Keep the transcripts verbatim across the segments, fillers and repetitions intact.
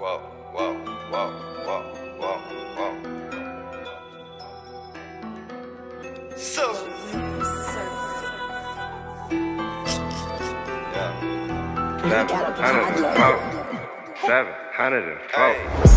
whoa, whoa, whoa, whoa, whoa, whoa. So, yeah. Seven hundred and four. Seven hundred and four.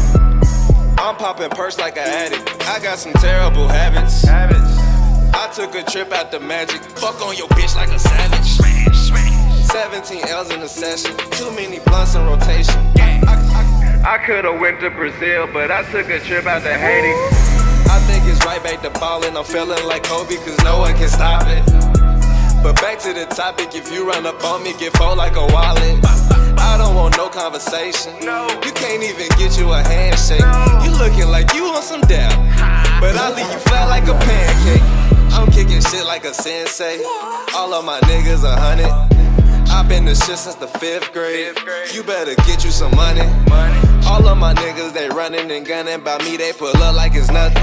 I'm popping perks like an addict. I got some terrible habits. Habits. I took a trip out the Magic. Fuck on your bitch like a savage. Smash, smash. seventeen L's in a session. Too many blunts in rotation. I, I, I, I could've went to Brazil, but I took a trip out to Haiti. I think it's right back to ballin'. I'm feeling like Kobe, cause no one can stop it. But back to the topic, if you run up on me, get fold like a wallet. I don't want no conversation. You can't even get you a handshake. You looking like you on some doubt, but I leave you flat like a pancake. I'm kicking shit like a sensei. All of my niggas a hundred. I've been the shit since the fifth grade. You better get you some money. All of my niggas, they running and gunning. By me, they pull up like it's nothing.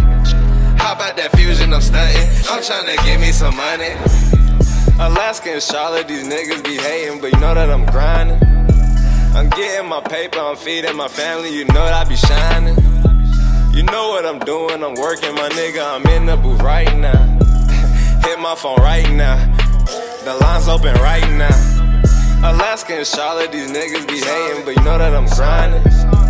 How about that fusion I'm stunting? I'm trying to get me some money. Alaska and Charlotte, these niggas be hating, but you know that I'm grinding. I'm getting my paper, I'm feeding my family, you know that I be shining. You know what I'm doing, I'm working, my nigga, I'm in the booth right now. Hit my phone right now, the line's open right now. Alaska and Charlotte, these niggas be hating, but you know that I'm grinding.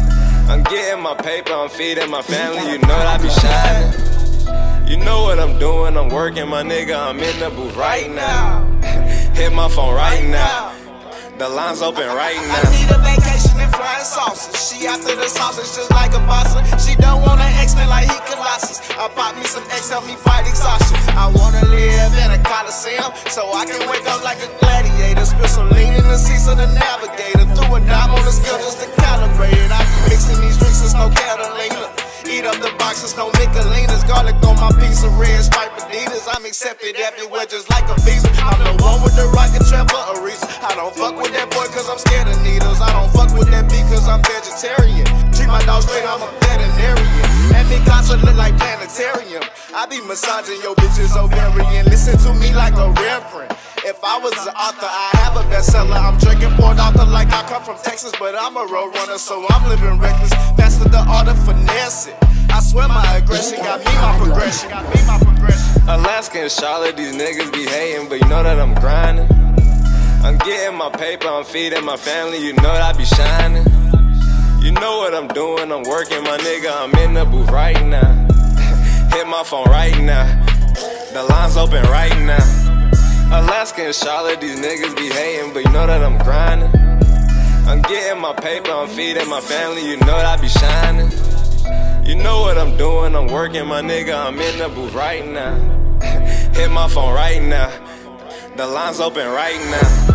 I'm getting my paper, I'm feeding my family, you know that I be shining. You know what I'm doing, I'm working, my nigga, I'm in the booth right now. Hit my phone right now, the line's open right now. I need a vacation and flying saucers. She after the sausage just like a bossa. She don't wanna X-Men like he Colossus. I bought me some X, help me fight exhaustion. I wanna live in a Coliseum, so I can wake up like a gladiator. Spill some lean in the seats of the Navigator. Threw a dime on the scale just to calibrate it. I be mixing these drinks, there's no Catalina. Eat up the boxes, no Michelinas. Garlic on my piece of red striped Adidas. I'm accepted everywhere just like a visa. I'm the one with the rocket Trevor Ariza. I don't fuck with that boy cause I'm scared of needles. I don't fuck with that beat cause I'm vegetarian. Treat my dog straight, I'm a veterinarian. And me concert look like planetarium. I be massaging your bitches ovarian. Listen to me like a reverend. If I was an author, I have a bestseller. I'm drinking Port Arthur like I come from Texas, but I'm a road runner, so I'm living reckless. Master the art of finesse it. I swear my aggression got me my progression. Got me my progression. Alaska and Charlotte, these niggas be hating, but you know that I'm grinding. I'm getting my paper, I'm feeding my family, you know that I be shining. You know what I'm doing, I'm working, my nigga, I'm in the booth right now. Hit my phone right now, the line's open right now. Alaska and Charlotte, these niggas be hating, but you know that I'm grinding. I'm getting my paper, I'm feeding my family, you know that I be shining. You know what I'm doing, I'm working, my nigga, I'm in the booth right now. Hit my phone right now, the line's open right now.